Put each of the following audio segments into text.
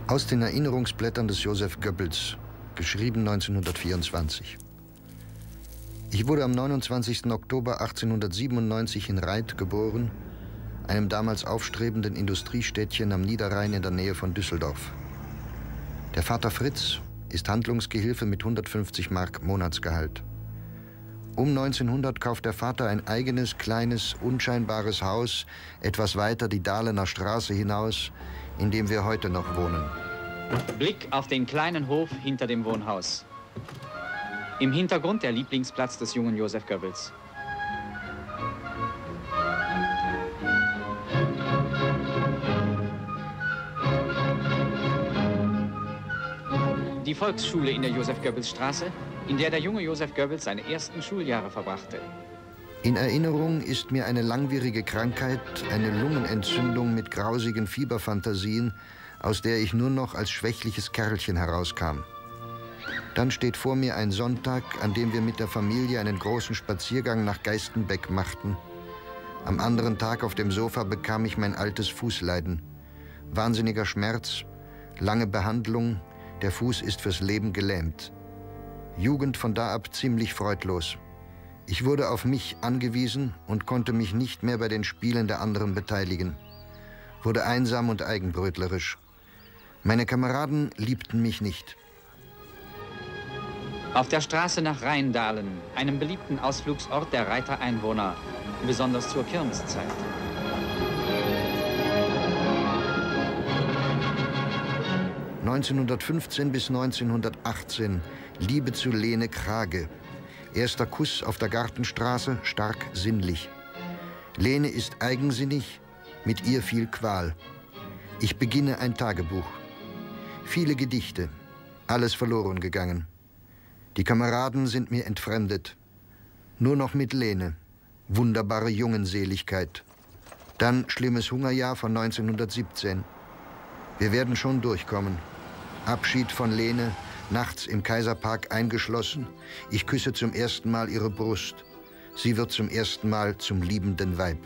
Aus den Erinnerungsblättern des Joseph Goebbels, geschrieben 1924. Ich wurde am 29. Oktober 1897 in Reith geboren, einem damals aufstrebenden Industriestädtchen am Niederrhein in der Nähe von Düsseldorf. Der Vater Fritz ist Handlungsgehilfe mit 150 Mark Monatsgehalt. Um 1900 kauft der Vater ein eigenes, kleines, unscheinbares Haus etwas weiter die Dahlener Straße hinaus, in dem wir heute noch wohnen. Blick auf den kleinen Hof hinter dem Wohnhaus. Im Hintergrund der Lieblingsplatz des jungen Joseph Goebbels. Die Volksschule in der Joseph-Goebbels-Straße, in der junge Joseph Goebbels seine ersten Schuljahre verbrachte. In Erinnerung ist mir eine langwierige Krankheit, eine Lungenentzündung mit grausigen Fieberfantasien, aus der ich nur noch als schwächliches Kerlchen herauskam. Dann steht vor mir ein Sonntag, an dem wir mit der Familie einen großen Spaziergang nach Geistenbeck machten. Am anderen Tag auf dem Sofa bekam ich mein altes Fußleiden. Wahnsinniger Schmerz, lange Behandlung, der Fuß ist fürs Leben gelähmt. Jugend von da ab ziemlich freudlos. Ich wurde auf mich angewiesen und konnte mich nicht mehr bei den Spielen der anderen beteiligen. Wurde einsam und eigenbrötlerisch. Meine Kameraden liebten mich nicht. Auf der Straße nach Rheindahlen, einem beliebten Ausflugsort der Reither Einwohner, besonders zur Kirmeszeit. (1915 bis 1918) Liebe zu Lene Krage. Erster Kuss auf der Gartenstraße, stark sinnlich. Lene ist eigensinnig, mit ihr viel Qual. Ich beginne ein Tagebuch. Viele Gedichte, alles verloren gegangen. Die Kameraden sind mir entfremdet. Nur noch mit Lene. Wunderbare Jungenseligkeit. Dann schlimmes Hungerjahr von 1917. Wir werden schon durchkommen. Abschied von Lene, nachts im Kaiserpark eingeschlossen. Ich küsse zum ersten Mal ihre Brust. Sie wird zum ersten Mal zum liebenden Weib.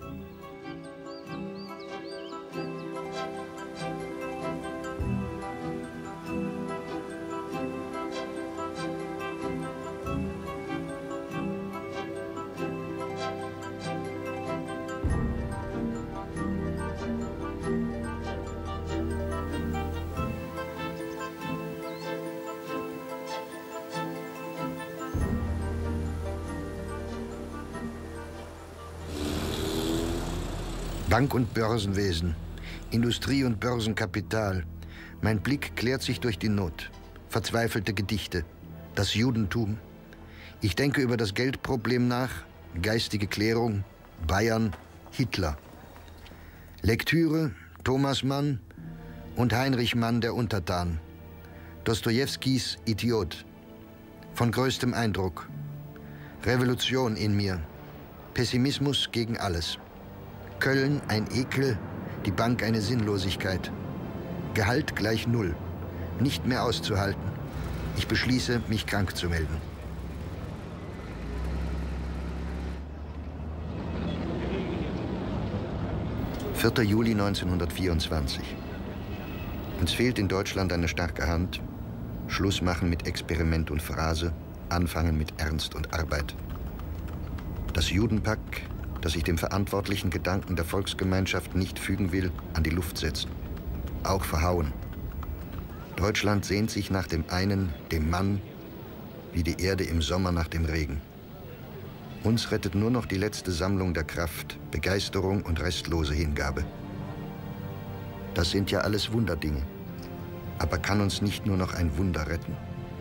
Bank- und Börsenwesen, Industrie- und Börsenkapital. Mein Blick klärt sich durch die Not. Verzweifelte Gedichte, das Judentum. Ich denke über das Geldproblem nach, geistige Klärung, Bayern, Hitler. Lektüre, Thomas Mann und Heinrich Mann, der Untertan. Dostojewskis Idiot. Von größtem Eindruck. Revolution in mir. Pessimismus gegen alles. Köln ein Ekel, die Bank eine Sinnlosigkeit. Gehalt gleich 0. Nicht mehr auszuhalten. Ich beschließe, mich krank zu melden. (4. Juli 1924). Uns fehlt in Deutschland eine starke Hand. Schluss machen mit Experiment und Phrase, anfangen mit Ernst und Arbeit. Das Judenpack, das sich dem verantwortlichen Gedanken der Volksgemeinschaft nicht fügen will, an die Luft setzen. Auch verhauen. Deutschland sehnt sich nach dem einen, dem Mann, wie die Erde im Sommer nach dem Regen. Uns rettet nur noch die letzte Sammlung der Kraft, Begeisterung und restlose Hingabe. Das sind ja alles Wunderdinge. Aber kann uns nicht nur noch ein Wunder retten?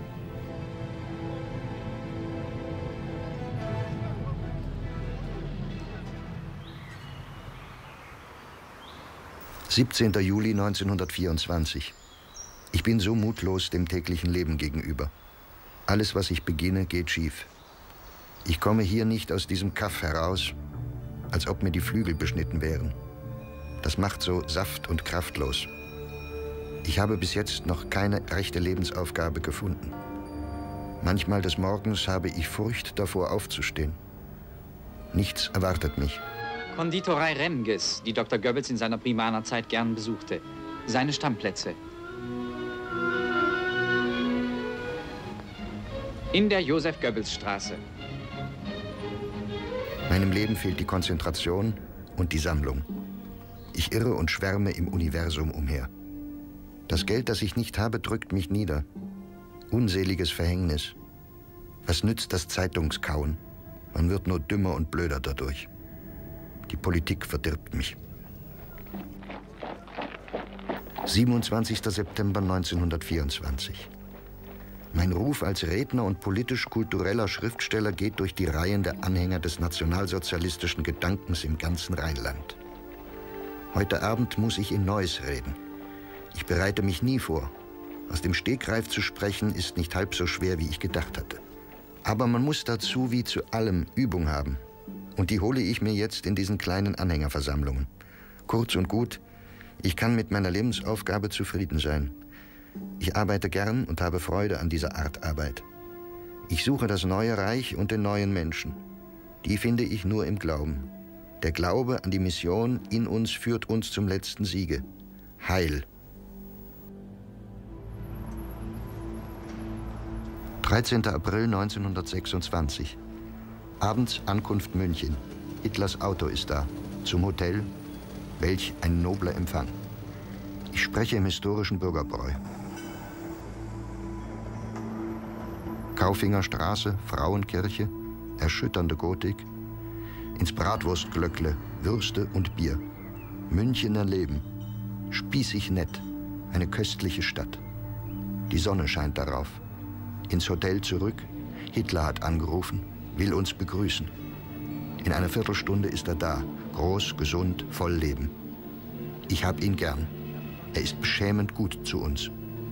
(17. Juli 1924). Ich bin so mutlos dem täglichen Leben gegenüber. Alles, was ich beginne, geht schief. Ich komme hier nicht aus diesem Kaff heraus, als ob mir die Flügel beschnitten wären. Das macht so saft- und kraftlos. Ich habe bis jetzt noch keine rechte Lebensaufgabe gefunden. Manchmal des Morgens habe ich Furcht davor, aufzustehen. Nichts erwartet mich. Konditorei Remges, die Dr. Goebbels in seiner Primanerzeit gern besuchte. Seine Stammplätze. In der Joseph-Goebbels-Straße. Meinem Leben fehlt die Konzentration und die Sammlung. Ich irre und schwärme im Universum umher. Das Geld, das ich nicht habe, drückt mich nieder. Unseliges Verhängnis. Was nützt das Zeitungskauen? Man wird nur dümmer und blöder dadurch. Die Politik verdirbt mich. 27. September 1924. Mein Ruf als Redner und politisch-kultureller Schriftsteller geht durch die Reihen der Anhänger des nationalsozialistischen Gedankens im ganzen Rheinland. Heute Abend muss ich in Neuss reden. Ich bereite mich nie vor. Aus dem Stegreif zu sprechen, ist nicht halb so schwer, wie ich gedacht hatte. Aber man muss dazu wie zu allem Übung haben. Und die hole ich mir jetzt in diesen kleinen Anhängerversammlungen. Kurz und gut, ich kann mit meiner Lebensaufgabe zufrieden sein. Ich arbeite gern und habe Freude an dieser Art Arbeit. Ich suche das neue Reich und den neuen Menschen. Die finde ich nur im Glauben. Der Glaube an die Mission in uns führt uns zum letzten Siege. Heil. 13. April 1926. Abends Ankunft München. Hitlers Auto ist da. Zum Hotel. Welch ein nobler Empfang. Ich spreche im historischen Bürgerbräu. Kaufinger Straße, Frauenkirche, erschütternde Gotik. Ins Bratwurstglöckle, Würste und Bier. Münchener Leben. Spießig nett. Eine köstliche Stadt. Die Sonne scheint darauf. Ins Hotel zurück. Hitler hat angerufen, will uns begrüßen. In einer Viertelstunde ist er da. Groß, gesund, voll Leben. Ich hab ihn gern. Er ist beschämend gut zu uns.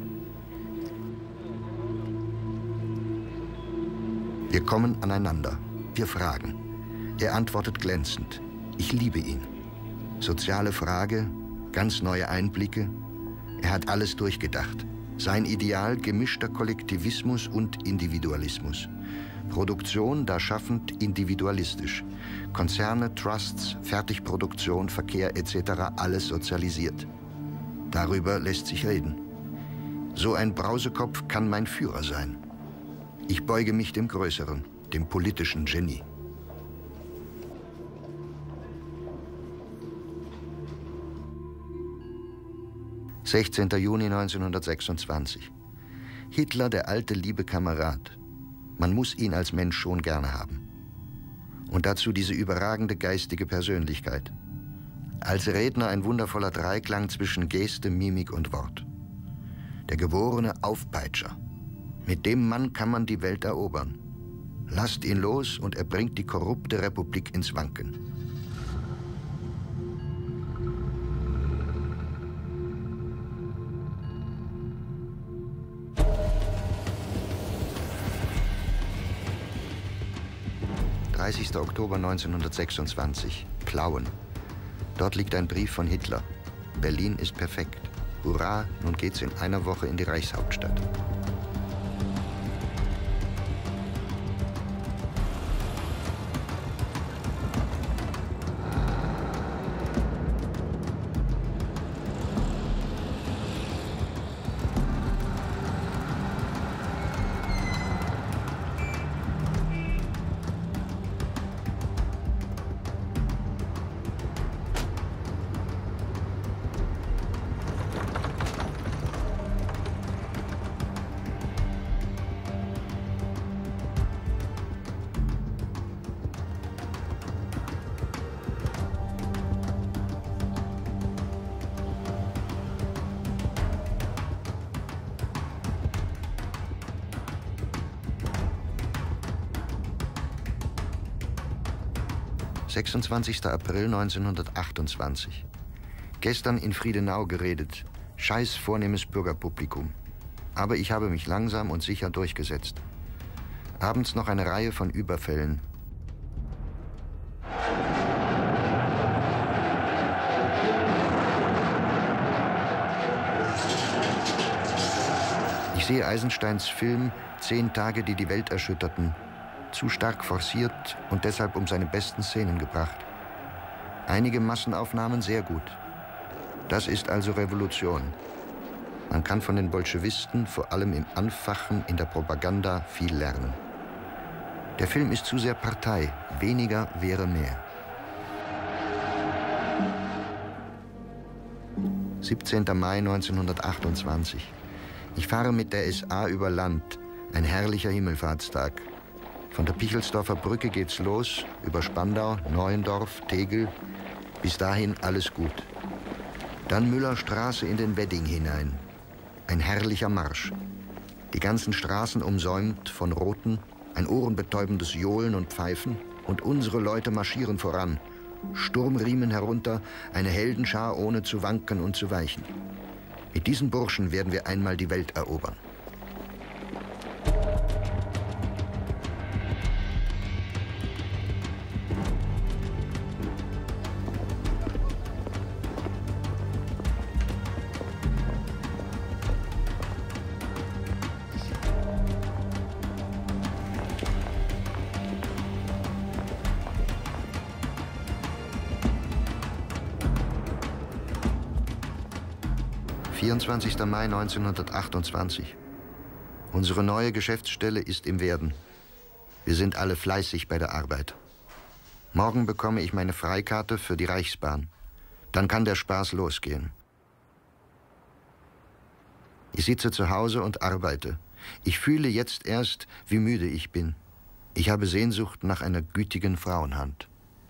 Wir kommen aneinander. Wir fragen. Er antwortet glänzend. Ich liebe ihn. Soziale Frage, ganz neue Einblicke. Er hat alles durchgedacht. Sein Ideal gemischter Kollektivismus und Individualismus. Produktion, da schaffend individualistisch. Konzerne, Trusts, Fertigproduktion, Verkehr etc. alles sozialisiert. Darüber lässt sich reden. So ein Brausekopf kann mein Führer sein. Ich beuge mich dem Größeren, dem politischen Genie. »16. Juni 1926. Hitler, der alte, liebe Kamerad. Man muss ihn als Mensch schon gerne haben. Und dazu diese überragende geistige Persönlichkeit. Als Redner ein wundervoller Dreiklang zwischen Geste, Mimik und Wort. Der geborene Aufpeitscher. Mit dem Mann kann man die Welt erobern. Lasst ihn los und er bringt die korrupte Republik ins Wanken. »30. Oktober 1926. Plauen. Dort liegt ein Brief von Hitler. Berlin ist perfekt. Hurra, nun geht's in einer Woche in die Reichshauptstadt.« »26. April 1928. Gestern in Friedenau geredet. Scheiß vornehmes Bürgerpublikum. Aber ich habe mich langsam und sicher durchgesetzt. Abends noch eine Reihe von Überfällen. Ich sehe Eisensteins Film »10 Tage, die die Welt erschütterten«. Zu stark forciert und deshalb um seine besten Szenen gebracht. Einige Massenaufnahmen sehr gut. Das ist also Revolution. Man kann von den Bolschewisten, vor allem im Anfachen in der Propaganda, viel lernen. Der Film ist zu sehr Partei, weniger wäre mehr. 17. Mai 1928. Ich fahre mit der SA über Land. Ein herrlicher Himmelfahrtstag. Von der Pichelsdorfer Brücke geht's los, über Spandau, Neuendorf, Tegel. Bis dahin alles gut. Dann Müllerstraße in den Wedding hinein. Ein herrlicher Marsch. Die ganzen Straßen umsäumt von Roten, ein ohrenbetäubendes Johlen und Pfeifen. Und unsere Leute marschieren voran. Sturmriemen herunter, eine Heldenschar ohne zu wanken und zu weichen. Mit diesen Burschen werden wir einmal die Welt erobern. »24. Mai 1928. Unsere neue Geschäftsstelle ist im Werden. Wir sind alle fleißig bei der Arbeit. Morgen bekomme ich meine Freikarte für die Reichsbahn. Dann kann der Spaß losgehen. Ich sitze zu Hause und arbeite. Ich fühle jetzt erst, wie müde ich bin. Ich habe Sehnsucht nach einer gütigen Frauenhand.«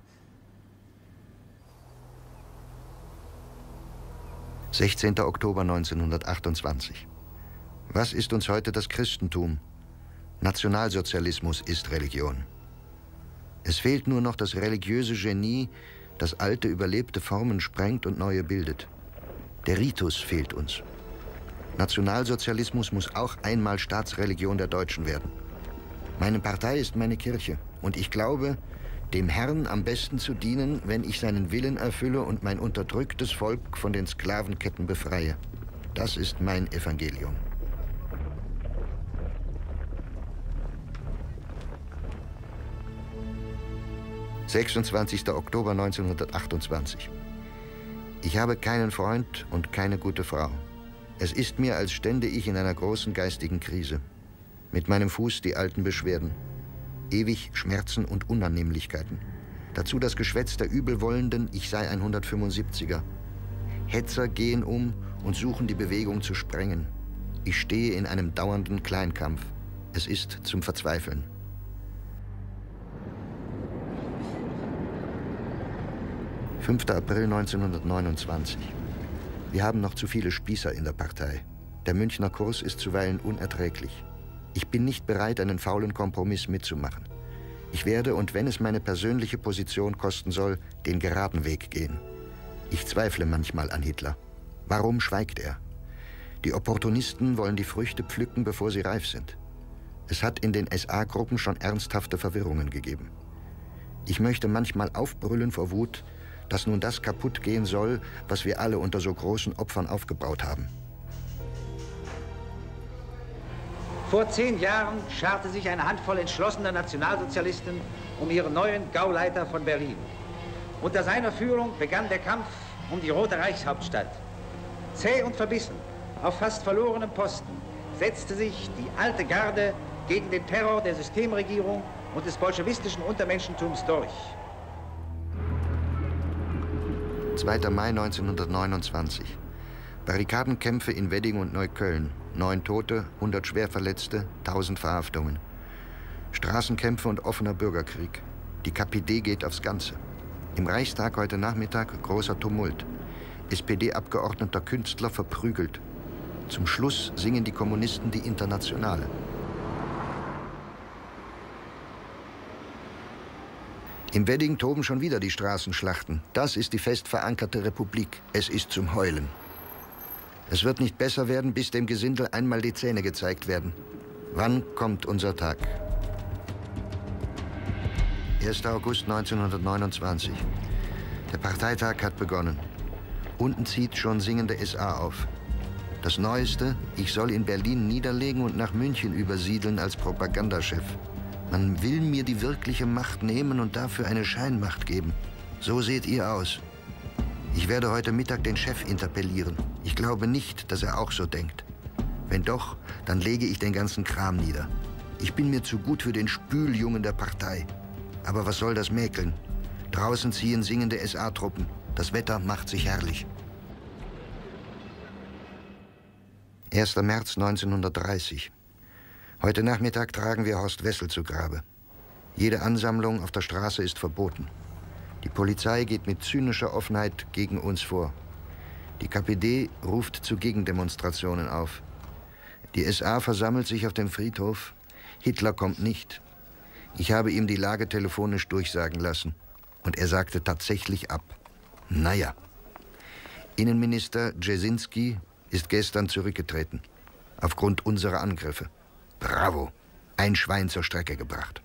»16. Oktober 1928. Was ist uns heute das Christentum? Nationalsozialismus ist Religion. Es fehlt nur noch das religiöse Genie, das alte, überlebte Formen sprengt und neue bildet. Der Ritus fehlt uns. Nationalsozialismus muss auch einmal Staatsreligion der Deutschen werden. Meine Partei ist meine Kirche und ich glaube, dem Herrn am besten zu dienen, wenn ich seinen Willen erfülle und mein unterdrücktes Volk von den Sklavenketten befreie. Das ist mein Evangelium. »26. Oktober 1928. Ich habe keinen Freund und keine gute Frau. Es ist mir, als stände ich in einer großen geistigen Krise. Mit meinem Fuß die alten Beschwerden. Ewig Schmerzen und Unannehmlichkeiten. Dazu das Geschwätz der Übelwollenden, ich sei ein 175er. Hetzer gehen um und suchen die Bewegung zu sprengen. Ich stehe in einem dauernden Kleinkampf. Es ist zum Verzweifeln. »5. April 1929. Wir haben noch zu viele Spießer in der Partei. Der Münchner Kurs ist zuweilen unerträglich. Ich bin nicht bereit, einen faulen Kompromiss mitzumachen. Ich werde, und wenn es meine persönliche Position kosten soll, den geraden Weg gehen. Ich zweifle manchmal an Hitler. Warum schweigt er? Die Opportunisten wollen die Früchte pflücken, bevor sie reif sind. Es hat in den SA-Gruppen schon ernsthafte Verwirrungen gegeben. Ich möchte manchmal aufbrüllen vor Wut, dass nun das kaputt gehen soll, was wir alle unter so großen Opfern aufgebaut haben. Vor 10 Jahren scharte sich eine Handvoll entschlossener Nationalsozialisten um ihren neuen Gauleiter von Berlin. Unter seiner Führung begann der Kampf um die Rote Reichshauptstadt. Zäh und verbissen, auf fast verlorenem Posten, setzte sich die alte Garde gegen den Terror der Systemregierung und des bolschewistischen Untermenschentums durch. 2. Mai 1929. Barrikadenkämpfe in Wedding und Neukölln. 9 Tote, 100 Schwerverletzte, 1000 Verhaftungen. Straßenkämpfe und offener Bürgerkrieg. Die KPD geht aufs Ganze. Im Reichstag heute Nachmittag großer Tumult. SPD-Abgeordneter Künstler verprügelt. Zum Schluss singen die Kommunisten die Internationale. Im Wedding toben schon wieder die Straßenschlachten. Das ist die fest verankerte Republik. Es ist zum Heulen. Es wird nicht besser werden, bis dem Gesindel einmal die Zähne gezeigt werden. Wann kommt unser Tag? 1. August 1929. Der Parteitag hat begonnen. Unten zieht schon singende SA auf. Das Neueste, ich soll in Berlin niederlegen und nach München übersiedeln als Propagandachef. Man will mir die wirkliche Macht nehmen und dafür eine Scheinmacht geben. So seht ihr aus. Ich werde heute Mittag den Chef interpellieren. Ich glaube nicht, dass er auch so denkt. Wenn doch, dann lege ich den ganzen Kram nieder. Ich bin mir zu gut für den Spüljungen der Partei. Aber was soll das mäkeln? Draußen ziehen singende SA-Truppen. Das Wetter macht sich herrlich. 1. März 1930. Heute Nachmittag tragen wir Horst Wessel zu Grabe. Jede Ansammlung auf der Straße ist verboten. Die Polizei geht mit zynischer Offenheit gegen uns vor. Die KPD ruft zu Gegendemonstrationen auf. Die SA versammelt sich auf dem Friedhof. Hitler kommt nicht. Ich habe ihm die Lage telefonisch durchsagen lassen. Und er sagte tatsächlich ab. Naja. Innenminister Brzezinski ist gestern zurückgetreten. Aufgrund unserer Angriffe. Bravo. Ein Schwein zur Strecke gebracht.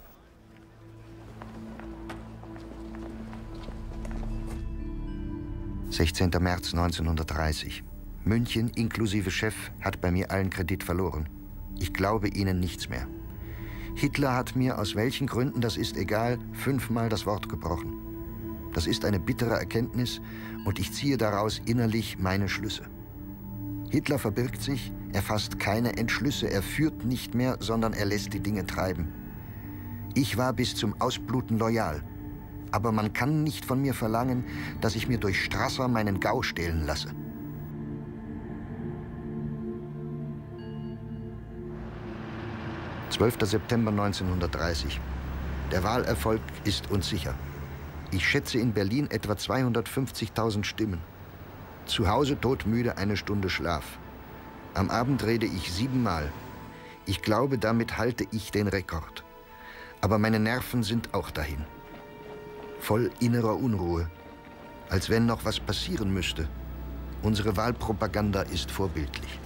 »16. März 1930. München inklusive Chef hat bei mir allen Kredit verloren. Ich glaube ihnen nichts mehr. Hitler hat mir, aus welchen Gründen, das ist egal, 5-mal das Wort gebrochen. Das ist eine bittere Erkenntnis und ich ziehe daraus innerlich meine Schlüsse. Hitler verbirgt sich, er fasst keine Entschlüsse, er führt nicht mehr, sondern er lässt die Dinge treiben. Ich war bis zum Ausbluten loyal. Aber man kann nicht von mir verlangen, dass ich mir durch Strasser meinen Gau stehlen lasse. »12. September 1930. Der Wahlerfolg ist uns sicher. Ich schätze in Berlin etwa 250.000 Stimmen. Zu Hause todmüde 1 Stunde Schlaf. Am Abend rede ich 7-mal. Ich glaube, damit halte ich den Rekord. Aber meine Nerven sind auch dahin. Voll innerer Unruhe, als wenn noch was passieren müsste. Unsere Wahlpropaganda ist vorbildlich.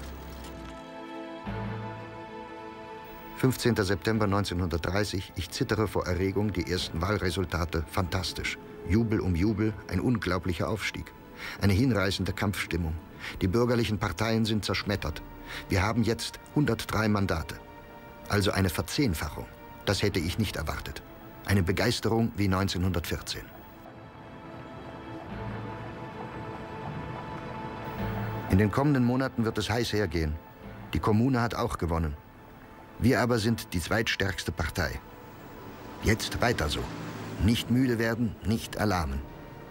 15. September 1930, ich zittere vor Erregung, die ersten Wahlresultate, fantastisch. Jubel um Jubel, ein unglaublicher Aufstieg. Eine hinreißende Kampfstimmung. Die bürgerlichen Parteien sind zerschmettert. Wir haben jetzt 103 Mandate. Also eine Verzehnfachung. Das hätte ich nicht erwartet. Eine Begeisterung wie 1914. In den kommenden Monaten wird es heiß hergehen. Die Kommune hat auch gewonnen. Wir aber sind die zweitstärkste Partei. Jetzt weiter so. Nicht müde werden, nicht erlahmen.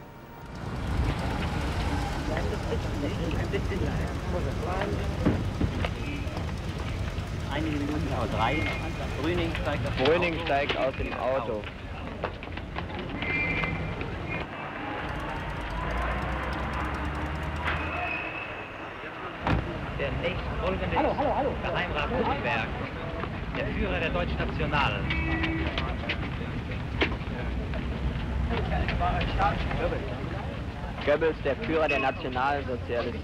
Einige Minuten, 3. Brüning steigt aus dem Auto. Der nächstfolgende Geheimrat Gutenberg, der Führer der Deutschnationalen. Goebbels, der Führer der Nationalsozialisten.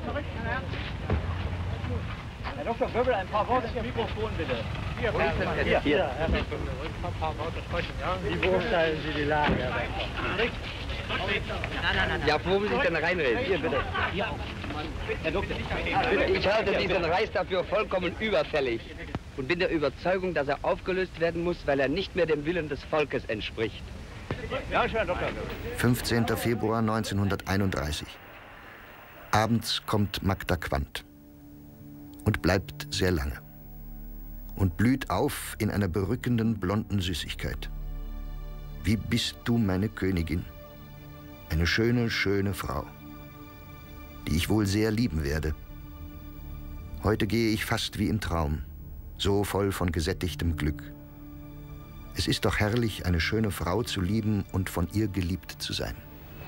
Herr Dr. Goebbels, ein paar Worte ins Mikrofon, bitte. Hier, Herr ein paar Worte sprechen, ja? Wie beurteilen Sie die Lage, Herr Beck? Ja, wo will ich denn reinreden? Hier, bitte. Herr Doktor. Ich halte diesen Reichstag für vollkommen überfällig und bin der Überzeugung, dass er aufgelöst werden muss, weil er nicht mehr dem Willen des Volkes entspricht. Ja, schön, Herr Doktor. 15. Februar 1931. Abends kommt Magda Quandt und bleibt sehr lange und blüht auf in einer berückenden blonden Süßigkeit. Wie bist du meine Königin? Eine schöne, schöne Frau, die ich wohl sehr lieben werde. Heute gehe ich fast wie im Traum, so voll von gesättigtem Glück. Es ist doch herrlich, eine schöne Frau zu lieben und von ihr geliebt zu sein.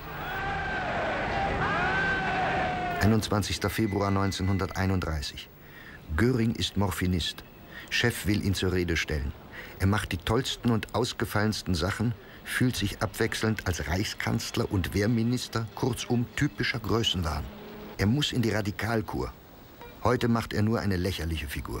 21. Februar 1931. Göring ist Morphinist. Chef will ihn zur Rede stellen. Er macht die tollsten und ausgefallensten Sachen, fühlt sich abwechselnd als Reichskanzler und Wehrminister, kurzum typischer Größenwahn. Er muss in die Radikalkur. Heute macht er nur eine lächerliche Figur.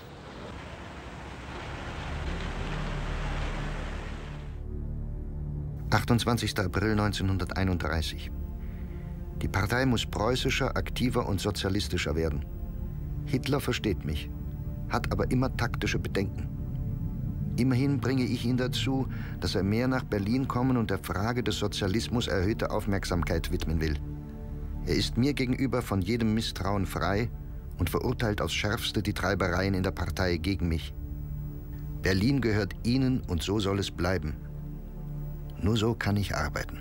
»28. 28. April 1931. Die Partei muss preußischer, aktiver und sozialistischer werden. Hitler versteht mich, hat aber immer taktische Bedenken. Immerhin bringe ich ihn dazu, dass er mehr nach Berlin kommen und der Frage des Sozialismus erhöhte Aufmerksamkeit widmen will. Er ist mir gegenüber von jedem Misstrauen frei und verurteilt aufs Schärfste die Treibereien in der Partei gegen mich. Berlin gehört Ihnen und so soll es bleiben. Nur so kann ich arbeiten.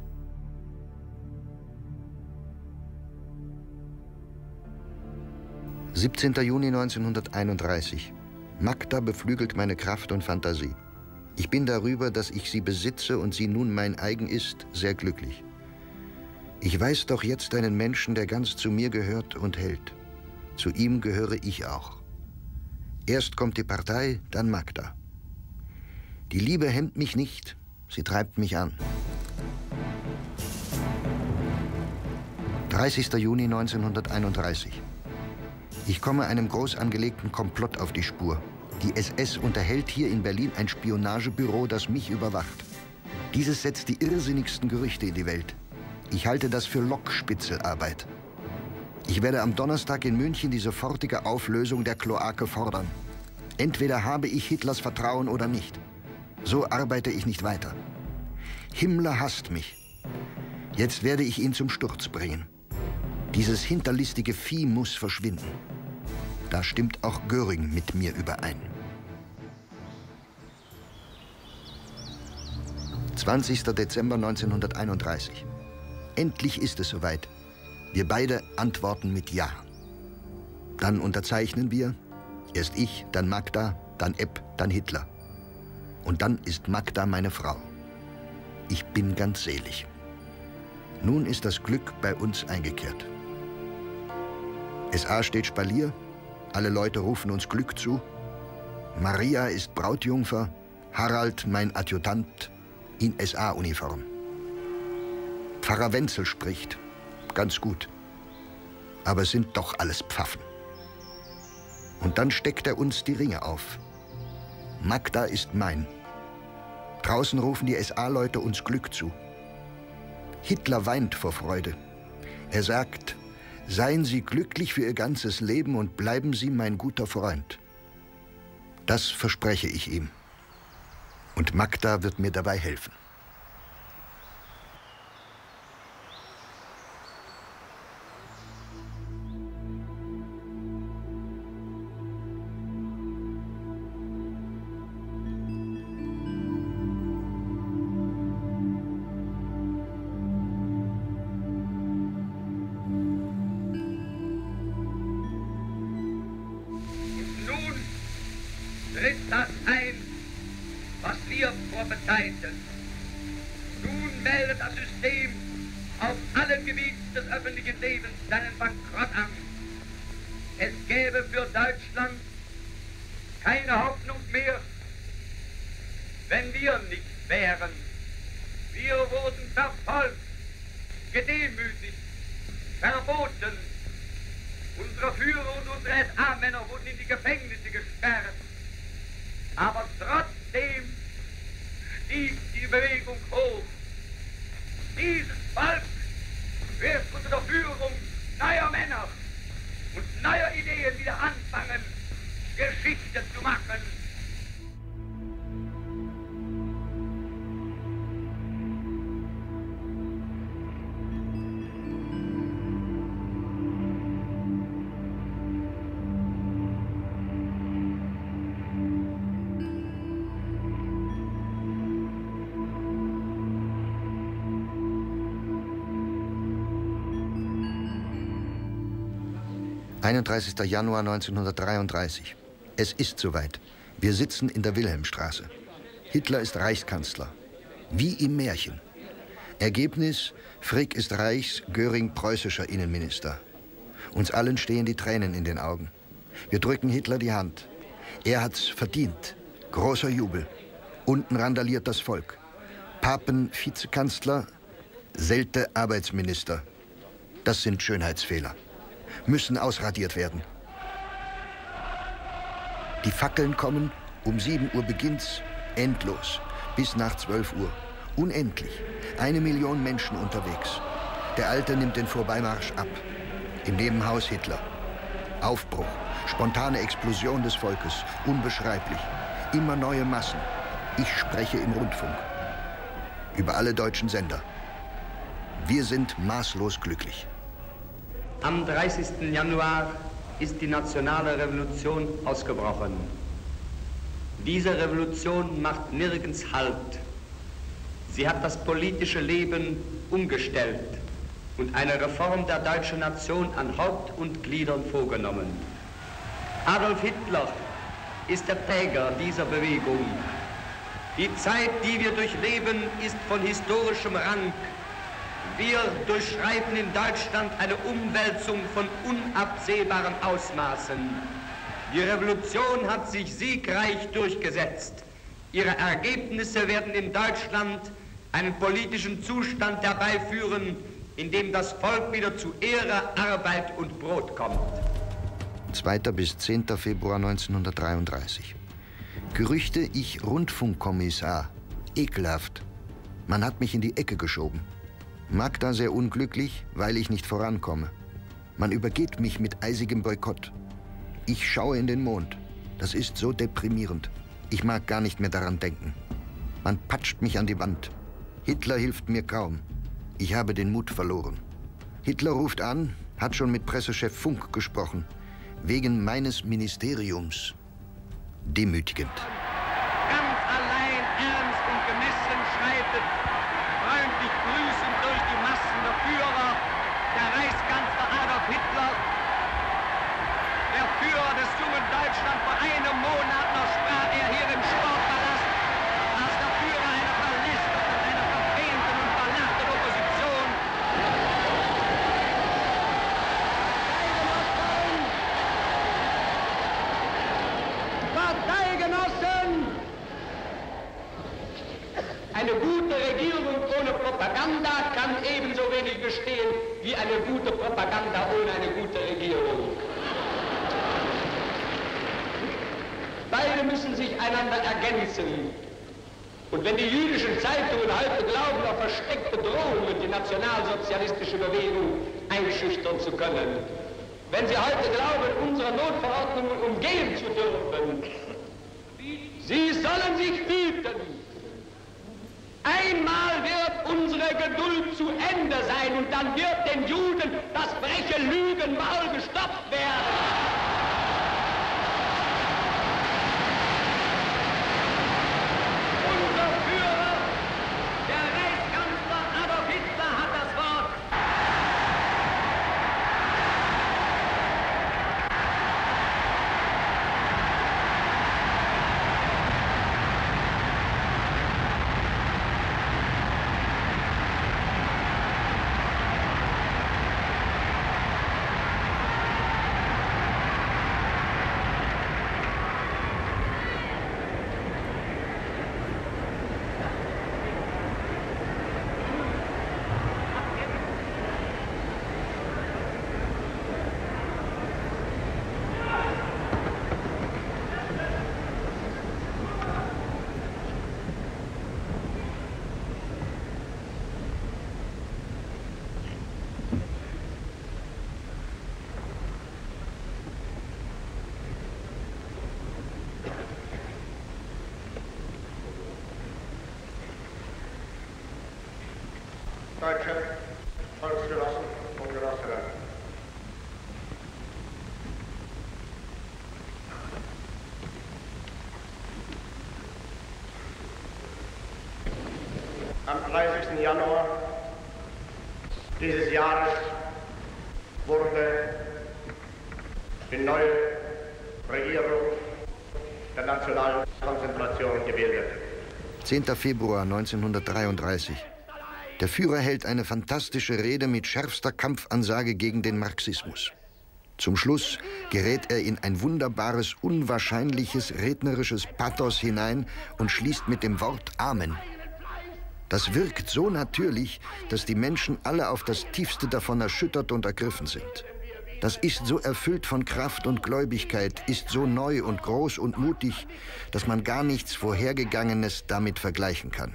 »17. Juni 1931. Magda beflügelt meine Kraft und Fantasie. Ich bin darüber, dass ich sie besitze und sie nun mein eigen ist, sehr glücklich. Ich weiß doch jetzt einen Menschen, der ganz zu mir gehört und hält. Zu ihm gehöre ich auch. Erst kommt die Partei, dann Magda. Die Liebe hemmt mich nicht, sie treibt mich an.« 30. Juni 1931. Ich komme einem groß angelegten Komplott auf die Spur. Die SS unterhält hier in Berlin ein Spionagebüro, das mich überwacht. Dieses setzt die irrsinnigsten Gerüchte in die Welt. Ich halte das für Lockspitzelarbeit. Ich werde am Donnerstag in München die sofortige Auflösung der Kloake fordern. Entweder habe ich Hitlers Vertrauen oder nicht. So arbeite ich nicht weiter. Himmler hasst mich. Jetzt werde ich ihn zum Sturz bringen. Dieses hinterlistige Vieh muss verschwinden. Da stimmt auch Göring mit mir überein. 20. Dezember 1931. Endlich ist es soweit. Wir beide antworten mit Ja. Dann unterzeichnen wir, erst ich, dann Magda, dann Epp, dann Hitler. Und dann ist Magda meine Frau. Ich bin ganz selig. Nun ist das Glück bei uns eingekehrt. SA steht Spalier, alle Leute rufen uns Glück zu. Maria ist Brautjungfer, Harald mein Adjutant in SA-Uniform. Pfarrer Wenzel spricht, ganz gut, aber es sind doch alles Pfaffen. Und dann steckt er uns die Ringe auf. Magda ist mein. Draußen rufen die SA-Leute uns Glück zu. Hitler weint vor Freude. Er sagt, seien Sie glücklich für Ihr ganzes Leben und bleiben Sie mein guter Freund. Das verspreche ich ihm. Und Magda wird mir dabei helfen. Nun meldet das System auf allen Gebieten des öffentlichen Lebens seinen Bankrott an. Es gäbe für Deutschland keine Hoffnung mehr, wenn wir nicht wären. Wir wurden verfolgt, gedemütigt, verboten. Unsere Führer und unsere SA-Männer wurden in die Gefängnisse gesperrt. Aber trotzdem stieg die Bewegung hoch. Dieses Volk wird unter der Führung neuer Männer und neuer Ideen wieder anfangen, Geschichte zu machen. »31. Januar 1933. Es ist soweit. Wir sitzen in der Wilhelmstraße. Hitler ist Reichskanzler. Wie im Märchen. Ergebnis, Frick ist Reichs-, Göring preußischer Innenminister. Uns allen stehen die Tränen in den Augen. Wir drücken Hitler die Hand. Er hat's verdient. Großer Jubel. Unten randaliert das Volk. Papen Vizekanzler, Seldte Arbeitsminister. Das sind Schönheitsfehler. Müssen ausradiert werden. Die Fackeln kommen, um 7 Uhr beginnt's, endlos, bis nach 12 Uhr. Unendlich. 1 Million Menschen unterwegs. Der Alte nimmt den Vorbeimarsch ab. Im Nebenhaus Hitler. Aufbruch, spontane Explosion des Volkes, unbeschreiblich. Immer neue Massen. Ich spreche im Rundfunk. Über alle deutschen Sender. Wir sind maßlos glücklich. Am 30. Januar ist die nationale Revolution ausgebrochen. Diese Revolution macht nirgends Halt. Sie hat das politische Leben umgestellt und eine Reform der deutschen Nation an Haupt und Gliedern vorgenommen. Adolf Hitler ist der Träger dieser Bewegung. Die Zeit, die wir durchleben, ist von historischem Rang. Wir durchschreiten in Deutschland eine Umwälzung von unabsehbaren Ausmaßen. Die Revolution hat sich siegreich durchgesetzt. Ihre Ergebnisse werden in Deutschland einen politischen Zustand herbeiführen, in dem das Volk wieder zu Ehre, Arbeit und Brot kommt. 2. bis 10. Februar 1933. Gerüchte, ich Rundfunkkommissar. Ekelhaft. Man hat mich in die Ecke geschoben. Magda sehr unglücklich, weil ich nicht vorankomme. Man übergeht mich mit eisigem Boykott. Ich schaue in den Mond. Das ist so deprimierend. Ich mag gar nicht mehr daran denken. Man patscht mich an die Wand. Hitler hilft mir kaum. Ich habe den Mut verloren. Hitler ruft an, hat schon mit Pressechef Funk gesprochen. Wegen meines Ministeriums. Demütigend. Ganz allein, ernst und gemessen schreitet, freundlich grüßend durch die Massen der Führer, der Reichskanzler Adolf Hitler, der Führer des jungen Deutschland. Vor einem Monat noch sprach er hier im Sportpalast, als der Führer einer verlästerten, einer verfemten und verlachten Opposition. Parteigenossen! Eine gute Regierung ohne Propaganda kann ebenso wenig bestehen wie eine gute Propaganda ohne eine gute Regierung. Beide müssen sich einander ergänzen. Und wenn die jüdischen Zeitungen heute glauben, auf versteckte Drohungen die nationalsozialistische Bewegung einschüchtern zu können, wenn sie heute glauben, unsere Notverordnungen umgehen zu dürfen, sie sollen sich hüten. Einmal wird unsere Geduld zu Ende sein und dann wird den Juden das freche Lügenmaul gestopft werden. Unser Führer, der Reichskanzler Adolf Hitler, hat das Wort. Deutsche Volksgenossen und Genossinnen. Am 30. Januar dieses Jahres wurde die neue Regierung der nationalen Konzentration gebildet. 10. Februar 1933. Der Führer hält eine fantastische Rede mit schärfster Kampfansage gegen den Marxismus. Zum Schluss gerät er in ein wunderbares, unwahrscheinliches, rednerisches Pathos hinein und schließt mit dem Wort Amen. Das wirkt so natürlich, dass die Menschen alle auf das Tiefste davon erschüttert und ergriffen sind. Das ist so erfüllt von Kraft und Gläubigkeit, ist so neu und groß und mutig, dass man gar nichts Vorhergegangenes damit vergleichen kann.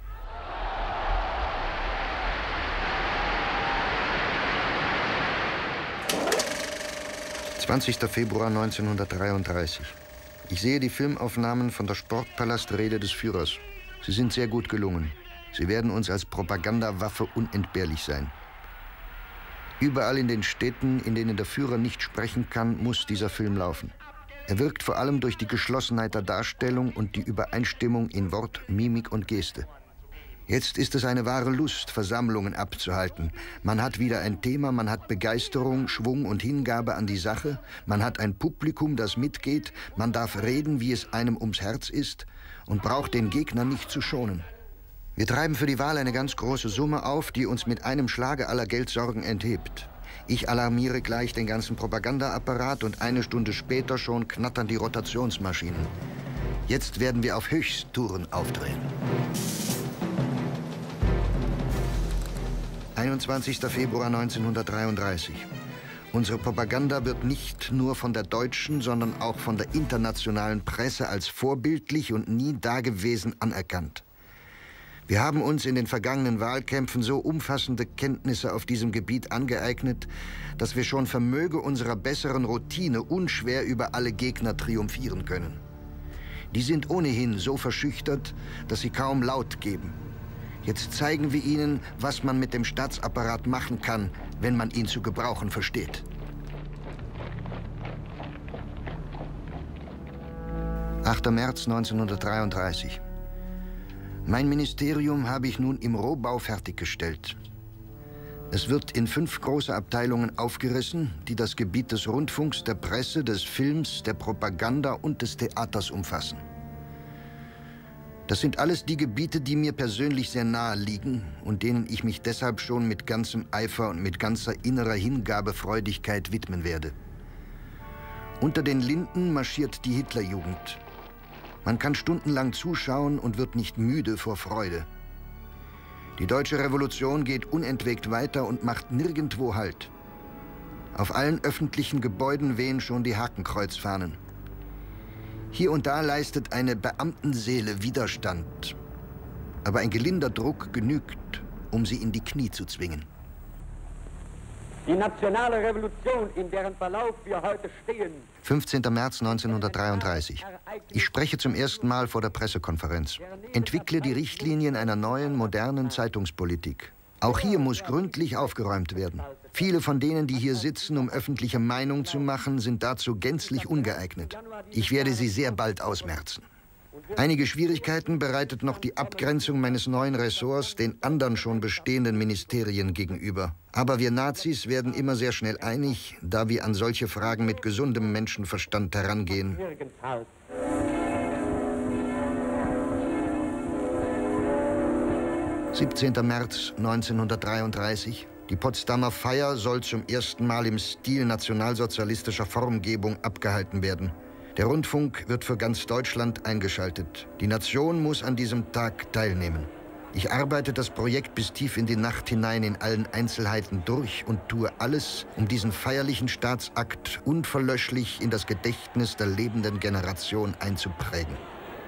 20. Februar 1933. Ich sehe die Filmaufnahmen von der Sportpalastrede des Führers. Sie sind sehr gut gelungen. Sie werden uns als Propagandawaffe unentbehrlich sein. Überall in den Städten, in denen der Führer nicht sprechen kann, muss dieser Film laufen. Er wirkt vor allem durch die Geschlossenheit der Darstellung und die Übereinstimmung in Wort, Mimik und Geste. Jetzt ist es eine wahre Lust, Versammlungen abzuhalten. Man hat wieder ein Thema, man hat Begeisterung, Schwung und Hingabe an die Sache, man hat ein Publikum, das mitgeht, man darf reden, wie es einem ums Herz ist und braucht den Gegner nicht zu schonen. Wir treiben für die Wahl eine ganz große Summe auf, die uns mit einem Schlage aller Geldsorgen enthebt. Ich alarmiere gleich den ganzen Propagandaapparat und eine Stunde später schon knattern die Rotationsmaschinen. Jetzt werden wir auf Höchsttouren aufdrehen. 21. Februar 1933. Unsere Propaganda wird nicht nur von der deutschen, sondern auch von der internationalen Presse als vorbildlich und nie dagewesen anerkannt. Wir haben uns in den vergangenen Wahlkämpfen so umfassende Kenntnisse auf diesem Gebiet angeeignet, dass wir schon vermöge unserer besseren Routine unschwer über alle Gegner triumphieren können. Die sind ohnehin so verschüchtert, dass sie kaum Laut geben. Jetzt zeigen wir ihnen, was man mit dem Staatsapparat machen kann, wenn man ihn zu gebrauchen versteht. »8. März 1933. Mein Ministerium habe ich nun im Rohbau fertiggestellt. Es wird in 5 große Abteilungen aufgerissen, die das Gebiet des Rundfunks, der Presse, des Films, der Propaganda und des Theaters umfassen. Das sind alles die Gebiete, die mir persönlich sehr nahe liegen und denen ich mich deshalb schon mit ganzem Eifer und mit ganzer innerer Hingabefreudigkeit widmen werde. Unter den Linden marschiert die Hitlerjugend. Man kann stundenlang zuschauen und wird nicht müde vor Freude. Die deutsche Revolution geht unentwegt weiter und macht nirgendwo Halt. Auf allen öffentlichen Gebäuden wehen schon die Hakenkreuzfahnen. Hier und da leistet eine Beamtenseele Widerstand. Aber ein gelinder Druck genügt, um sie in die Knie zu zwingen. Die nationale Revolution, in deren Verlauf wir heute stehen. 15. März 1933. Ich spreche zum ersten Mal vor der Pressekonferenz. Entwickle die Richtlinien einer neuen, modernen Zeitungspolitik. Auch hier muss gründlich aufgeräumt werden. Viele von denen, die hier sitzen, um öffentliche Meinung zu machen, sind dazu gänzlich ungeeignet. Ich werde sie sehr bald ausmerzen. Einige Schwierigkeiten bereitet noch die Abgrenzung meines neuen Ressorts den anderen schon bestehenden Ministerien gegenüber. Aber wir Nazis werden immer sehr schnell einig, da wir an solche Fragen mit gesundem Menschenverstand herangehen. 17. März 1933. Die Potsdamer Feier soll zum ersten Mal im Stil nationalsozialistischer Formgebung abgehalten werden. Der Rundfunk wird für ganz Deutschland eingeschaltet. Die Nation muss an diesem Tag teilnehmen. Ich arbeite das Projekt bis tief in die Nacht hinein in allen Einzelheiten durch und tue alles, um diesen feierlichen Staatsakt unverlöschlich in das Gedächtnis der lebenden Generation einzuprägen.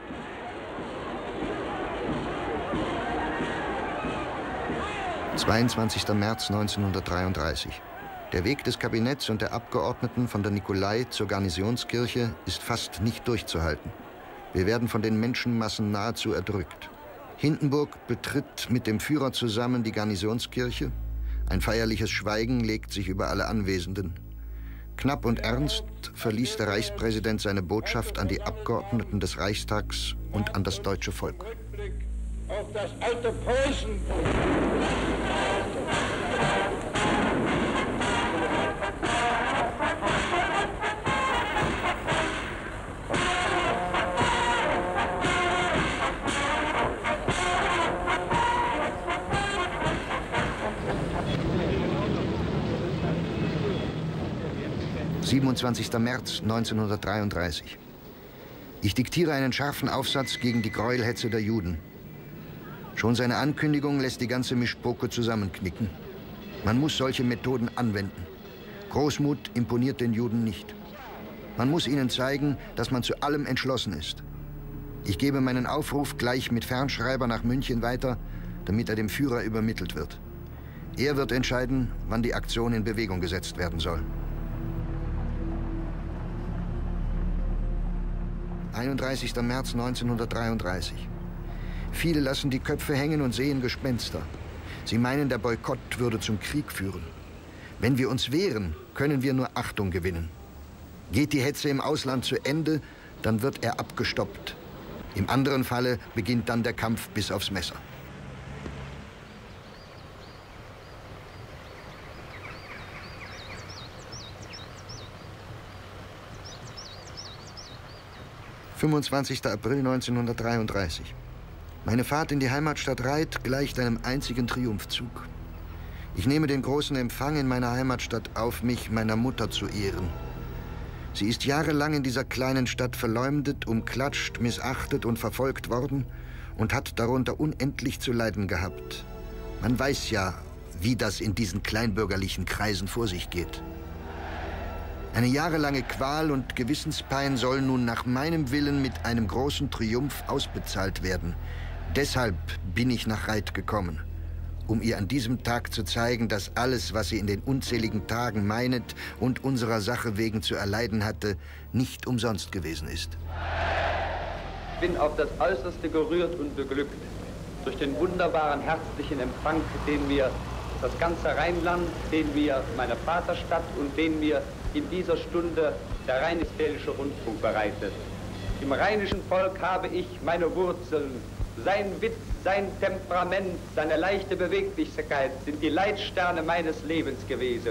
»22. 22. März 1933. Der Weg des Kabinetts und der Abgeordneten von der Nikolai zur Garnisonskirche ist fast nicht durchzuhalten. Wir werden von den Menschenmassen nahezu erdrückt. Hindenburg betritt mit dem Führer zusammen die Garnisonskirche. Ein feierliches Schweigen legt sich über alle Anwesenden. Knapp und ernst verließ der Reichspräsident seine Botschaft an die Abgeordneten des Reichstags und an das deutsche Volk. Rückblick auf das alte Preußen. »27. 27. März 1933. Ich diktiere einen scharfen Aufsatz gegen die Gräuelhetze der Juden. Schon seine Ankündigung lässt die ganze Mischpoke zusammenknicken. Man muss solche Methoden anwenden. Großmut imponiert den Juden nicht. Man muss ihnen zeigen, dass man zu allem entschlossen ist. Ich gebe meinen Aufruf gleich mit Fernschreiber nach München weiter, damit er dem Führer übermittelt wird. Er wird entscheiden, wann die Aktion in Bewegung gesetzt werden soll. 31. März 1933. Viele lassen die Köpfe hängen und sehen Gespenster. Sie meinen, der Boykott würde zum Krieg führen. Wenn wir uns wehren, können wir nur Achtung gewinnen. Geht die Hetze im Ausland zu Ende, dann wird er abgestoppt. Im anderen Falle beginnt dann der Kampf bis aufs Messer. »25. April 1933. Meine Fahrt in die Heimatstadt Reit gleicht einem einzigen Triumphzug. Ich nehme den großen Empfang in meiner Heimatstadt auf mich, meiner Mutter zu ehren. Sie ist jahrelang in dieser kleinen Stadt verleumdet, umklatscht, missachtet und verfolgt worden und hat darunter unendlich zu leiden gehabt. Man weiß ja, wie das in diesen kleinbürgerlichen Kreisen vor sich geht. Eine jahrelange Qual und Gewissenspein soll nun nach meinem Willen mit einem großen Triumph ausbezahlt werden. Deshalb bin ich nach Reit gekommen, um ihr an diesem Tag zu zeigen, dass alles, was sie in den unzähligen Tagen meinet und unserer Sache wegen zu erleiden hatte, nicht umsonst gewesen ist. Ich bin auf das Äußerste gerührt und beglückt durch den wunderbaren herzlichen Empfang, den mir das ganze Rheinland, den mir meine Vaterstadt und den mir in dieser Stunde der Rhein-Westfälische Rundfunk bereitet. Im rheinischen Volk habe ich meine Wurzeln. Sein Witz, sein Temperament, seine leichte Beweglichkeit sind die Leitsterne meines Lebens gewesen.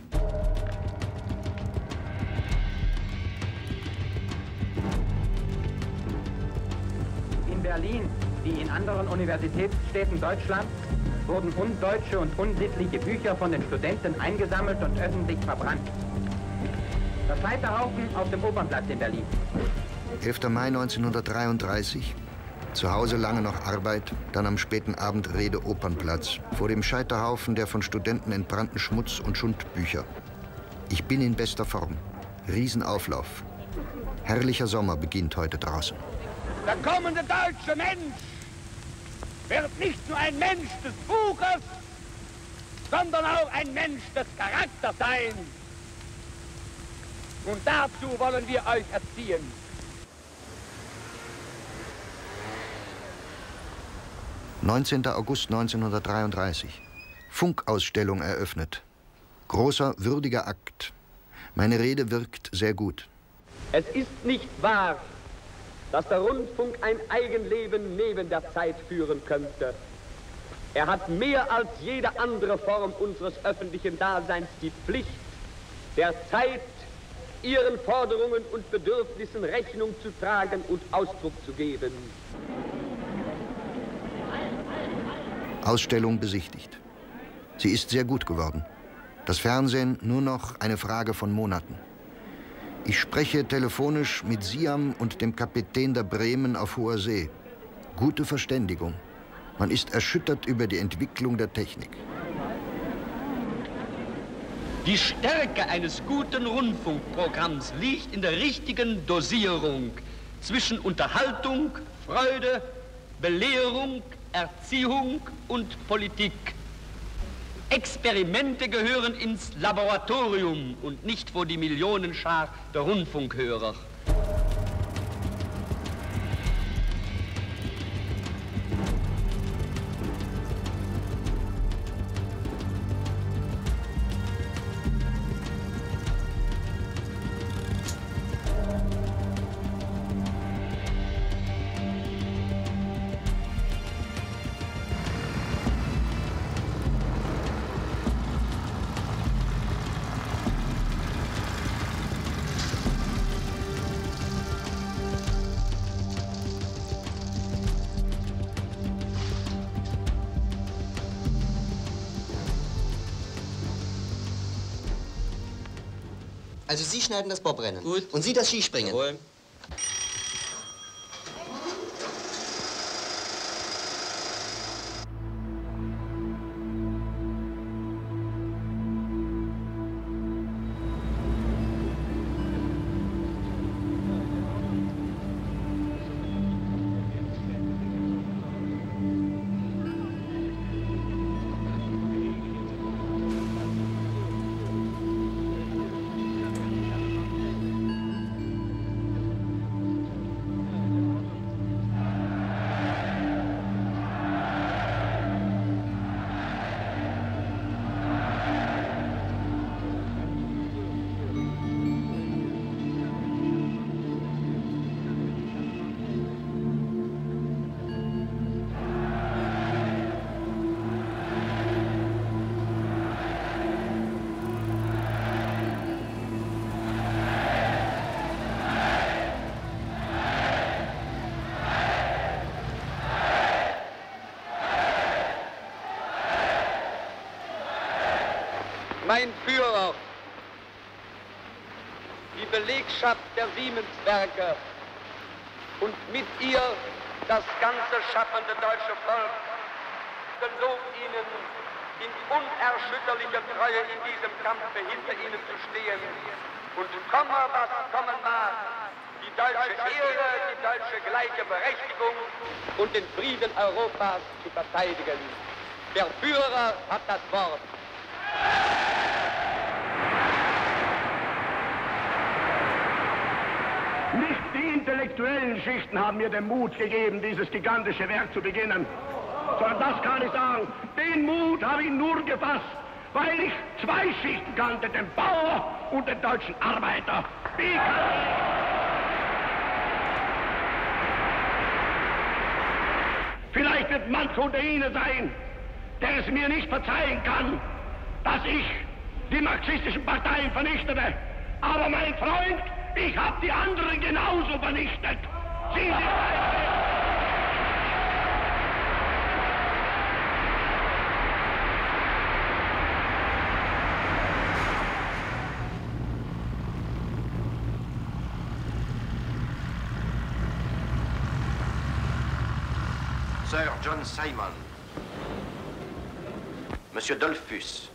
In Berlin, wie in anderen Universitätsstädten Deutschlands, wurden undeutsche und unsittliche Bücher von den Studenten eingesammelt und öffentlich verbrannt. Das Scheiterhaufen auf dem Opernplatz in Berlin. 11. Mai 1933. Zu Hause lange noch Arbeit, dann am späten Abend Rede Opernplatz. Vor dem Scheiterhaufen der von Studenten entbrannten Schmutz- und Schundbücher. Ich bin in bester Form. Riesenauflauf. Herrlicher Sommer beginnt heute draußen. Der kommende deutsche Mensch wird nicht nur ein Mensch des Buches, sondern auch ein Mensch des Charakters sein. Und dazu wollen wir euch erziehen. »19. August 1933. Funkausstellung eröffnet. Großer, würdiger Akt. Meine Rede wirkt sehr gut. Es ist nicht wahr, dass der Rundfunk ein Eigenleben neben der Zeit führen könnte. Er hat mehr als jede andere Form unseres öffentlichen Daseins die Pflicht, der Zeit, ihren Forderungen und Bedürfnissen Rechnung zu tragen und Ausdruck zu geben. Ausstellung besichtigt. Sie ist sehr gut geworden. Das Fernsehen nur noch eine Frage von Monaten. Ich spreche telefonisch mit Siam und dem Kapitän der Bremen auf hoher See. Gute Verständigung. Man ist erschüttert über die Entwicklung der Technik. Die Stärke eines guten Rundfunkprogramms liegt in der richtigen Dosierung zwischen Unterhaltung, Freude, Belehrung, Erziehung und Politik. Experimente gehören ins Laboratorium und nicht vor die Millionenschar der Rundfunkhörer. Also Sie schneiden das Bobrennen. Gut. Und Sie das Skispringen. Jawohl. Mein Führer, die Belegschaft der Siemenswerke und mit ihr das ganze schaffende deutsche Volk gelobt Ihnen in unerschütterlicher Treue in diesem Kampfe hinter Ihnen zu stehen und komme, was kommen mag, die deutsche Ehre, die deutsche gleiche Berechtigung und den Frieden Europas zu verteidigen. Der Führer hat das Wort. Nicht die intellektuellen Schichten haben mir den Mut gegeben, dieses gigantische Werk zu beginnen. Sondern das kann ich sagen, den Mut habe ich nur gefasst, weil ich zwei Schichten kannte, den Bauer und den deutschen Arbeiter. Vielleicht wird manch unter Ihnen sein, der es mir nicht verzeihen kann, dass ich die marxistischen Parteien vernichtete. Aber mein Freund, ich habe die anderen genauso vernichtet. Sie sind Sir John Simon, Monsieur Dollfuss,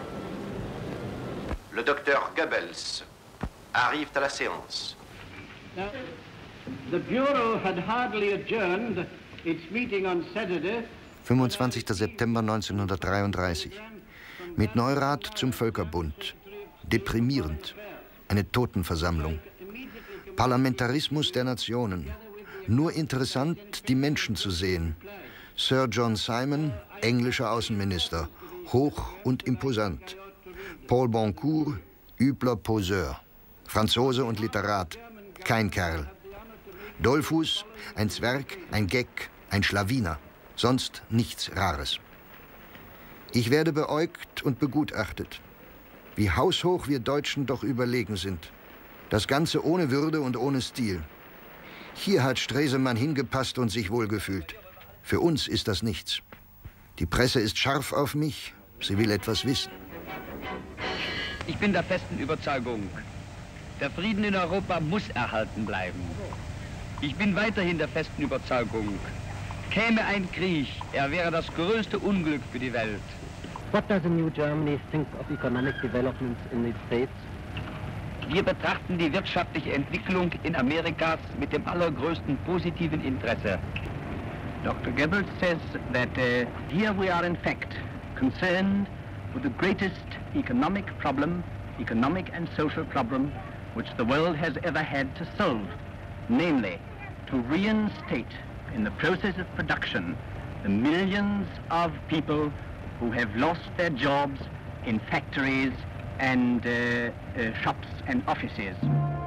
le docteur Goebbels arrivent à la séance. Now, the Bureau had hardly adjourned its meeting on Saturday. 25. September 1933. Mit Neurath zum Völkerbund. Deprimierend. Eine Totenversammlung. Parlamentarismus der Nationen. Nur interessant, die Menschen zu sehen. Sir John Simon, englischer Außenminister, hoch und imposant. Paul Boncourt, übler Poseur. Franzose und Literat, kein Kerl. Dollfuss, ein Zwerg, ein Geck, ein Schlawiner, sonst nichts Rares. Ich werde beäugt und begutachtet. Wie haushoch wir Deutschen doch überlegen sind. Das Ganze ohne Würde und ohne Stil. Hier hat Stresemann hingepasst und sich wohlgefühlt. Für uns ist das nichts. Die Presse ist scharf auf mich, sie will etwas wissen. Ich bin der festen Überzeugung, der Frieden in Europa muss erhalten bleiben. Ich bin weiterhin der festen Überzeugung, käme ein Krieg, er wäre das größte Unglück für die Welt. What does the new Germany think of economic developments in the States? Wir betrachten die wirtschaftliche Entwicklung in Amerikas mit dem allergrößten positiven Interesse. Dr. Goebbels says that here we are in fact concerned with the greatest economic and social problem which the world has ever had to solve, namely to reinstate in the process of production the millions of people who have lost their jobs in factories and shops and offices.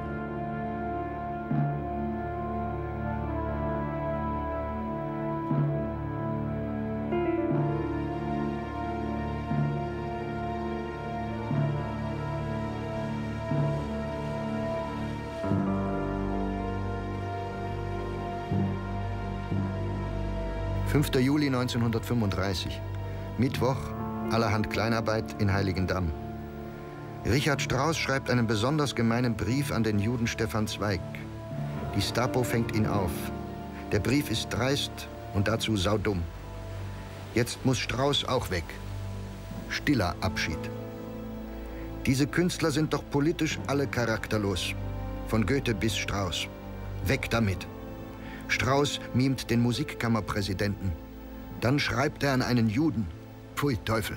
Juli 1935. Mittwoch, allerhand Kleinarbeit in Heiligendamm. Richard Strauss schreibt einen besonders gemeinen Brief an den Juden Stefan Zweig. Die Stapo fängt ihn auf. Der Brief ist dreist und dazu saudumm. Jetzt muss Strauss auch weg. Stiller Abschied. Diese Künstler sind doch politisch alle charakterlos. Von Goethe bis Strauss. Weg damit. Strauss mimt den Musikkammerpräsidenten. Dann schreibt er an einen Juden. Pfui, Teufel.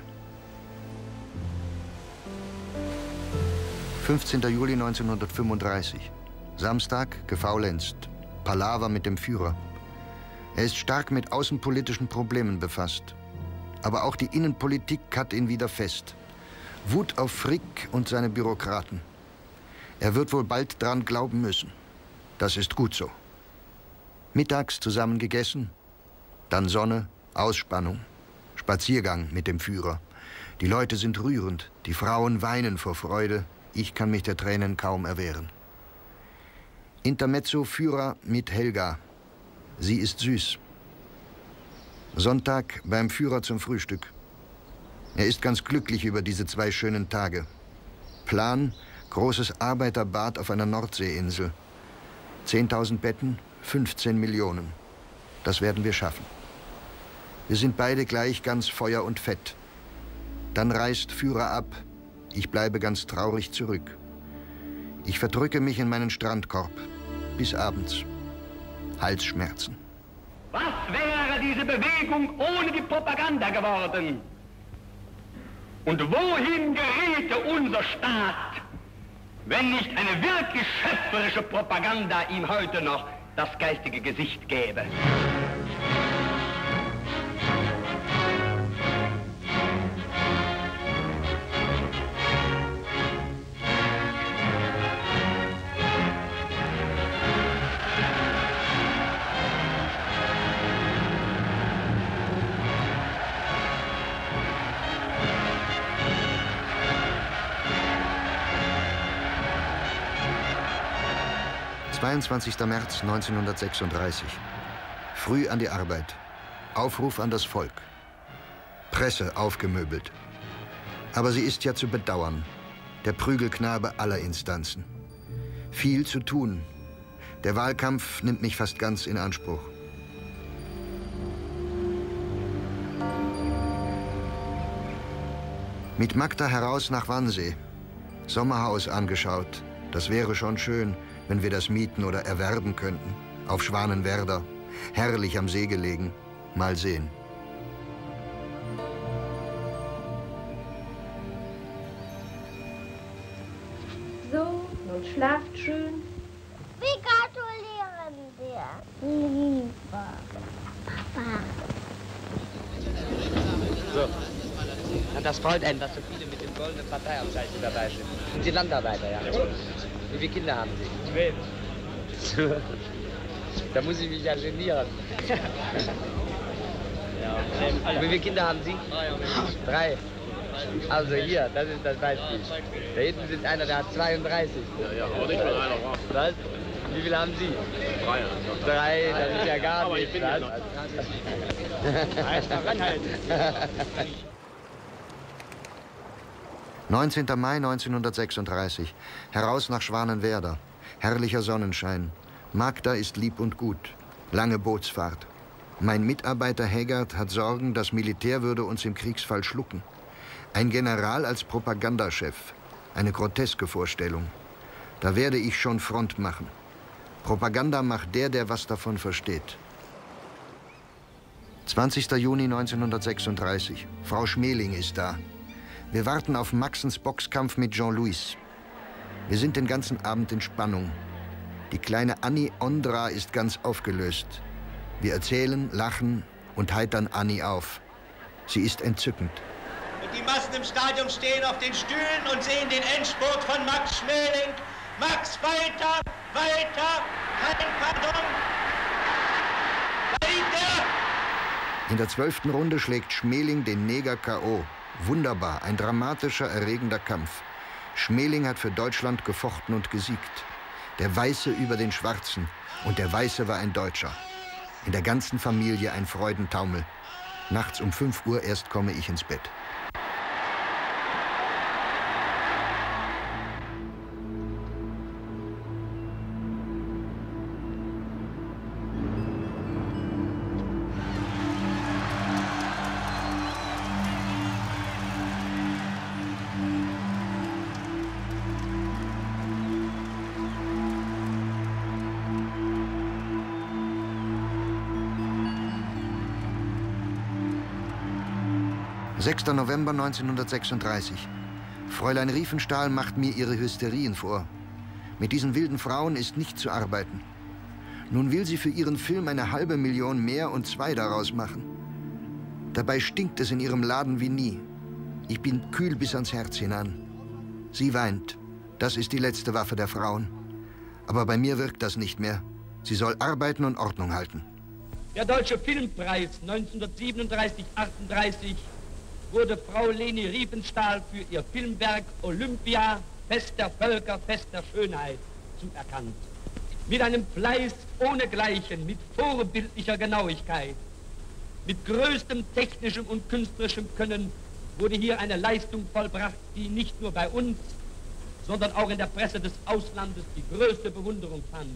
15. Juli 1935. Samstag, gefaulenzt. Palaver mit dem Führer. Er ist stark mit außenpolitischen Problemen befasst. Aber auch die Innenpolitik hat ihn wieder fest. Wut auf Frick und seine Bürokraten. Er wird wohl bald dran glauben müssen. Das ist gut so. Mittags zusammen gegessen, dann Sonne, Ausspannung, Spaziergang mit dem Führer. Die Leute sind rührend, die Frauen weinen vor Freude. Ich kann mich der Tränen kaum erwehren. Intermezzo Führer mit Helga. Sie ist süß. Sonntag beim Führer zum Frühstück. Er ist ganz glücklich über diese 2 schönen Tage. Plan, großes Arbeiterbad auf einer Nordseeinsel. 10.000 Betten, 15 Millionen. Das werden wir schaffen. Wir sind beide gleich ganz Feuer und Fett. Dann reist Führer ab. Ich bleibe ganz traurig zurück. Ich verdrücke mich in meinen Strandkorb. Bis abends. Halsschmerzen. Was wäre diese Bewegung ohne die Propaganda geworden? Und wohin geriete unser Staat, wenn nicht eine wirklich schöpferische Propaganda ihm heute noch das geistige Gesicht gäbe? »22. März 1936. Früh an die Arbeit. Aufruf an das Volk. Presse aufgemöbelt. Aber sie ist ja zu bedauern. Der Prügelknabe aller Instanzen. Viel zu tun. Der Wahlkampf nimmt mich fast ganz in Anspruch. Mit Magda heraus nach Wannsee. Sommerhaus angeschaut. Das wäre schon schön, wenn wir das mieten oder erwerben könnten. Auf Schwanenwerder. Herrlich am See gelegen. Mal sehen. So, nun schlaft schön. Wir gratulieren dir, lieber Papa. So, und das freut einen, dass so viele mit dem goldenen Parteiabzeichen dabei sind. Und die Landarbeiter, ja. Wie viele Kinder haben Sie? 12. Da muss ich mich ja genieren. Wie viele Kinder haben Sie? 3. Also hier, das ist das Beispiel. Da hinten sitzt einer, der hat 32. Ja, aber nicht mal einer. Was? Wie viele haben Sie? 3. 3, das ist ja gar aber nichts. Ich bin ja noch. Ranhalten. 19. Mai 1936. Heraus nach Schwanenwerder. Herrlicher Sonnenschein. Magda ist lieb und gut. Lange Bootsfahrt. Mein Mitarbeiter Haggard hat Sorgen, das Militär würde uns im Kriegsfall schlucken. Ein General als Propagandachef. Eine groteske Vorstellung. Da werde ich schon Front machen. Propaganda macht der was davon versteht. 20. Juni 1936. Frau Schmeling ist da. Wir warten auf Maxens Boxkampf mit Jean-Louis. Wir sind den ganzen Abend in Spannung. Die kleine Annie Ondra ist ganz aufgelöst. Wir erzählen, lachen und heitern Annie auf. Sie ist entzückend. Und die Massen im Stadion stehen auf den Stühlen und sehen den Endspurt von Max Schmeling. Max, weiter, weiter, kein Pardon. Da liegt er! In der 12. Runde schlägt Schmeling den Neger K.O. Wunderbar, ein dramatischer, erregender Kampf. Schmeling hat für Deutschland gefochten und gesiegt. Der Weiße über den Schwarzen. Und der Weiße war ein Deutscher. In der ganzen Familie ein Freudentaumel. Nachts um 5 Uhr erst komme ich ins Bett. »6. November 1936. Fräulein Riefenstahl macht mir ihre Hysterien vor. Mit diesen wilden Frauen ist nicht zu arbeiten. Nun will sie für ihren Film eine $500.000 mehr und 2 daraus machen. Dabei stinkt es in ihrem Laden wie nie. Ich bin kühl bis ans Herz hinan. Sie weint. Das ist die letzte Waffe der Frauen. Aber bei mir wirkt das nicht mehr. Sie soll arbeiten und Ordnung halten.« Der Deutsche Filmpreis 1937-38 wurde Frau Leni Riefenstahl für ihr Filmwerk Olympia, Fest der Völker, Fest der Schönheit zuerkannt. Mit einem Fleiß ohnegleichen, mit vorbildlicher Genauigkeit, mit größtem technischem und künstlerischem Können wurde hier eine Leistung vollbracht, die nicht nur bei uns, sondern auch in der Presse des Auslandes die größte Bewunderung fand.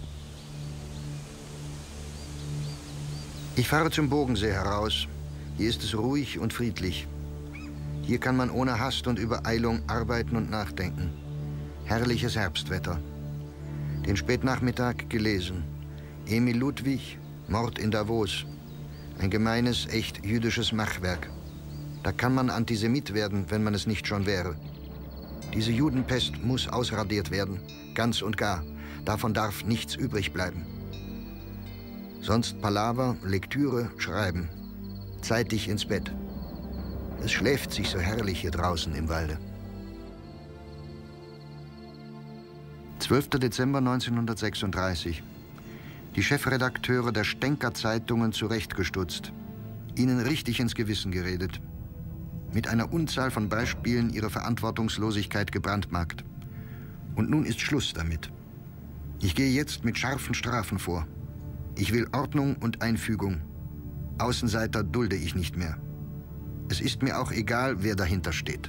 Ich fahre zum Bogensee heraus. Hier ist es ruhig und friedlich. Hier kann man ohne Hast und Übereilung arbeiten und nachdenken. Herrliches Herbstwetter. Den Spätnachmittag gelesen. Emil Ludwig, Mord in Davos. Ein gemeines, echt jüdisches Machwerk. Da kann man Antisemit werden, wenn man es nicht schon wäre. Diese Judenpest muss ausradiert werden, ganz und gar. Davon darf nichts übrig bleiben. Sonst Palaver, Lektüre, Schreiben. Zeitig ins Bett. Es schläft sich so herrlich hier draußen im Walde. 12. Dezember 1936. Die Chefredakteure der Stenker Zeitungen zurechtgestutzt. Ihnen richtig ins Gewissen geredet. Mit einer Unzahl von Beispielen ihre Verantwortungslosigkeit gebrandmarkt. Und nun ist Schluss damit. Ich gehe jetzt mit scharfen Strafen vor. Ich will Ordnung und Einfügung. Außenseiter dulde ich nicht mehr. Es ist mir auch egal, wer dahinter steht.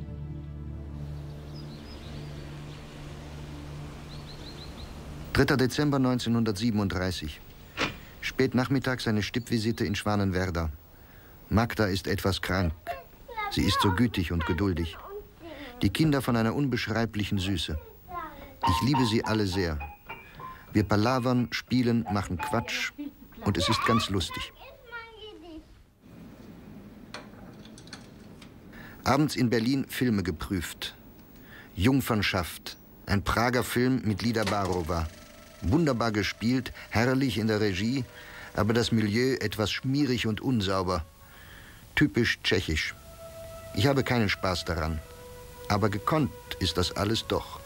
Dezember 1937. Spätnachmittags eine Stippvisite in Schwanenwerder. Magda ist etwas krank. Sie ist so gütig und geduldig. Die Kinder von einer unbeschreiblichen Süße. Ich liebe sie alle sehr. Wir palavern, spielen, machen Quatsch und es ist ganz lustig. Abends in Berlin Filme geprüft. Jungfernschaft, ein Prager Film mit Lida Barowa. Wunderbar gespielt, herrlich in der Regie, aber das Milieu etwas schmierig und unsauber. Typisch tschechisch. Ich habe keinen Spaß daran. Aber gekonnt ist das alles doch.